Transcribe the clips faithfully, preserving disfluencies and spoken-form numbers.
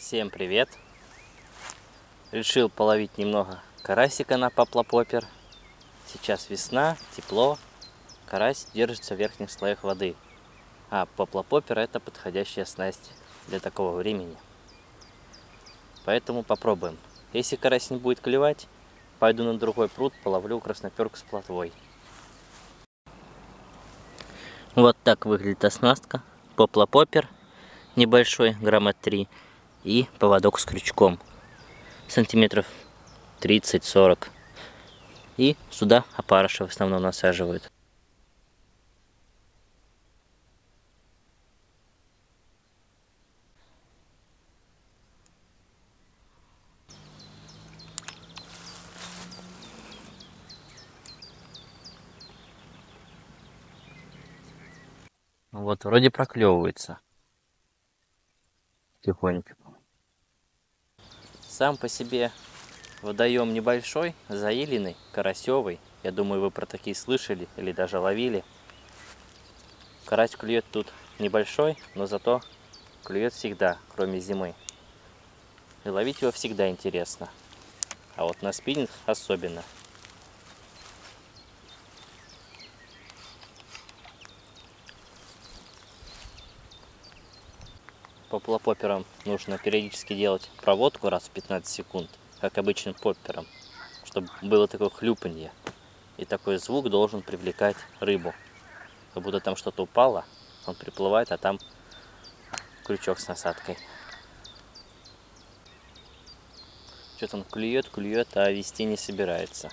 Всем привет! Решил половить немного карасика на поплапопер. Сейчас весна, тепло, карась держится в верхних слоях воды. А поплапопер это подходящая снасть для такого времени. Поэтому попробуем. Если карась не будет клевать, пойду на другой пруд, половлю красноперку с плотвой. Вот так выглядит оснастка. Поплапопер небольшой, грамма три, и поводок с крючком сантиметров тридцать-сорок. И сюда опарыши в основном насаживают. Вот вроде проклевывается тихонько. Сам по себе водоем небольшой, заиленный, карасевый. Я думаю, вы про такие слышали или даже ловили. Карась клюет тут небольшой, но зато клюет всегда, кроме зимы. И ловить его всегда интересно. А вот на спиннинг особенно. Поплапопером нужно периодически делать проводку раз в пятнадцать секунд, как обычным поппером, чтобы было такое хлюпанье. И такой звук должен привлекать рыбу. Как будто там что-то упало, он приплывает, а там крючок с насадкой. Что-то он клюет, клюет, а вести не собирается.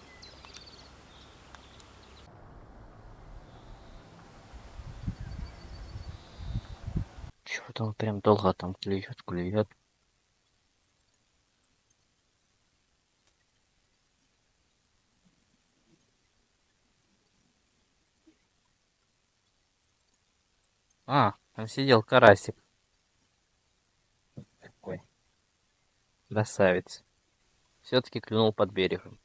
Чего-то он прям долго там клюет, клюет. А, там сидел карасик. Такой красавец. Все-таки клюнул под берегом.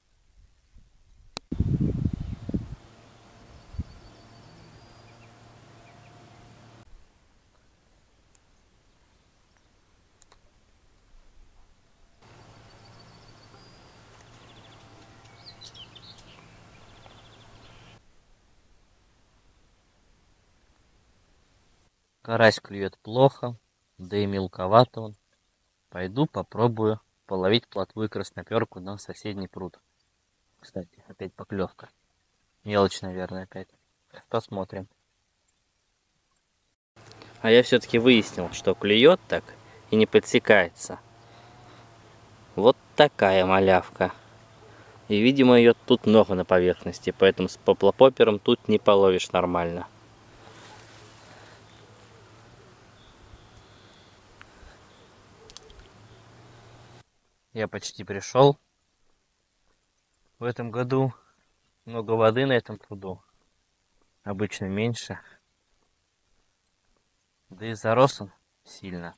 Карась клюет плохо, да и мелковато он. Пойду попробую половить плотву и красноперку на соседний пруд. Кстати, опять поклевка. Мелочь, наверное, опять. Посмотрим. А я все-таки выяснил, что клюет так и не подсекается. Вот такая малявка. И, видимо, ее тут много на поверхности, поэтому с поплапопером тут не половишь нормально. Я почти пришел. В этом году много воды на этом пруду. Обычно меньше. Да и зарос он сильно.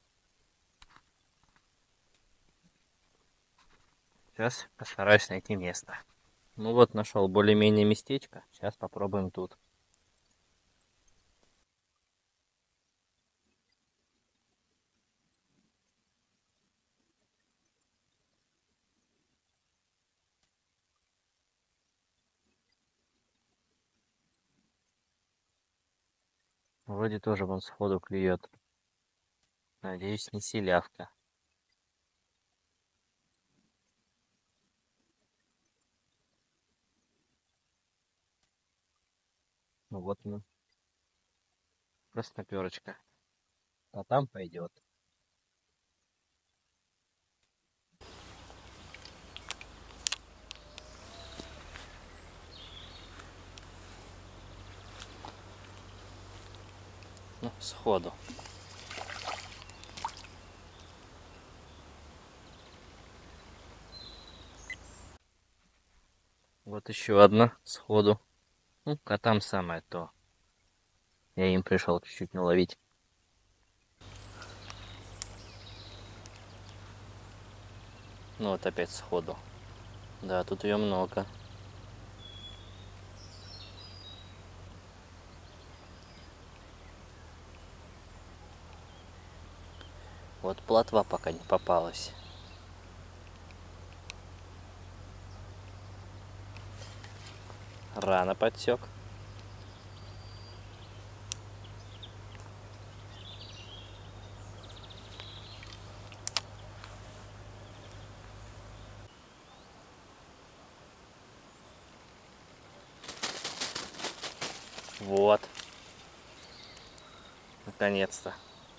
Сейчас постараюсь найти место. Ну вот, нашел более-менее местечко. Сейчас попробуем тут. Вроде тоже вон сходу клюет. Надеюсь, не селявка. Ну вот ну. Красноперочка. А там пойдет. Ну, сходу. Вот еще одна сходу. Ну, котам самое то. Я им пришел чуть-чуть наловить. Ну вот опять сходу. Да, тут ее много. Вот плотва пока не попалась. Рано подсек. Вот. Наконец-то.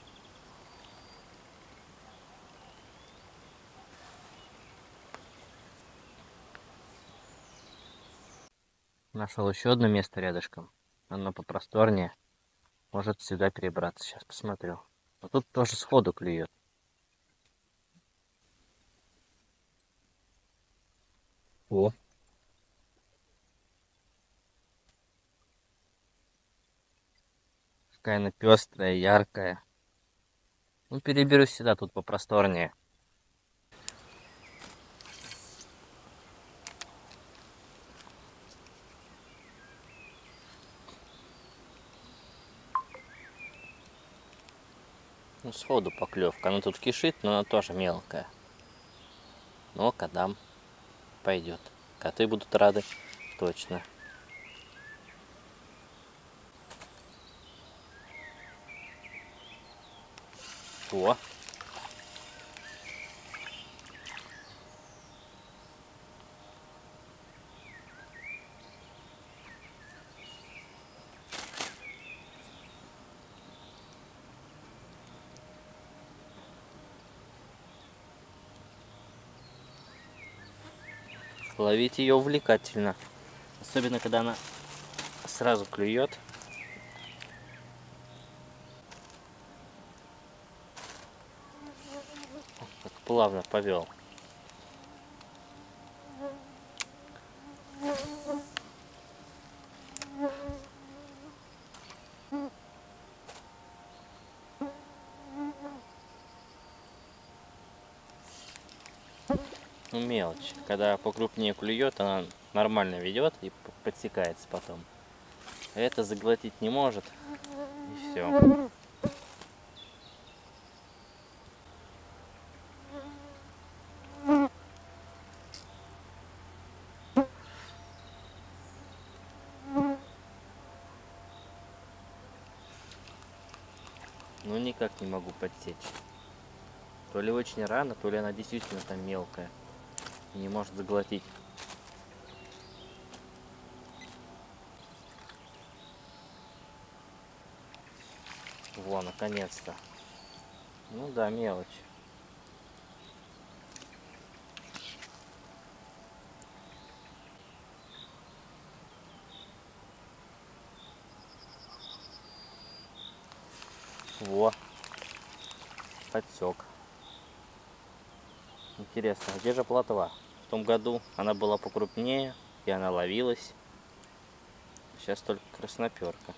Нашел еще одно место рядышком. Оно попросторнее. Может сюда перебраться. Сейчас посмотрю. Но тут тоже сходу клюет. О. Какая она пестрая, яркая. Ну, переберусь сюда, тут попросторнее. Ну, сходу поклевка. Она тут кишит, но она тоже мелкая. Но кадам пойдет. Коты будут рады. Точно. О. Ловить ее увлекательно. Особенно, когда она сразу клюет. Как плавно повел. Ну, мелочь. Когда покрупнее клюет, она нормально ведет и подсекается потом. Это заглотить не может. И все. Ну, никак не могу подсечь. То ли очень рано, то ли она действительно там мелкая. И не может заглотить. Во, наконец-то. Ну да, мелочь. Во. Подсек. Интересно, где же плотва? В том году она была покрупнее, и она ловилась. Сейчас только красноперка.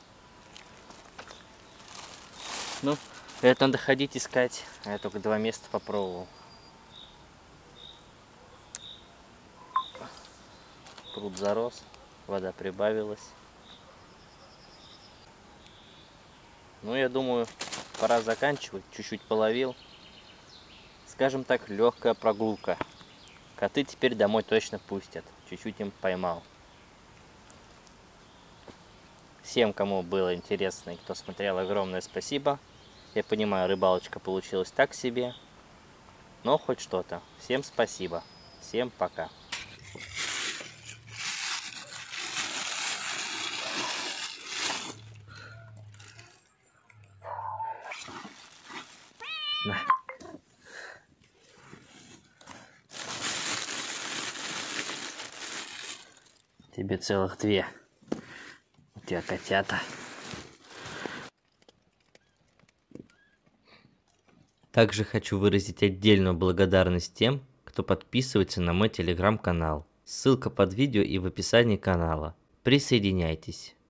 Ну, это надо ходить искать. А я только два места попробовал. Пруд зарос, вода прибавилась. Ну, я думаю, пора заканчивать. Чуть-чуть половил. Скажем так, легкая прогулка. Коты теперь домой точно пустят. Чуть-чуть им поймал. Всем, кому было интересно и кто смотрел, огромное спасибо. Я понимаю, рыбалочка получилась так себе. Но хоть что-то. Всем спасибо. Всем пока. На. Тебе целых две. У тебя котята. Также хочу выразить отдельную благодарность тем, кто подписывается на мой телеграм-канал. Ссылка под видео и в описании канала. Присоединяйтесь.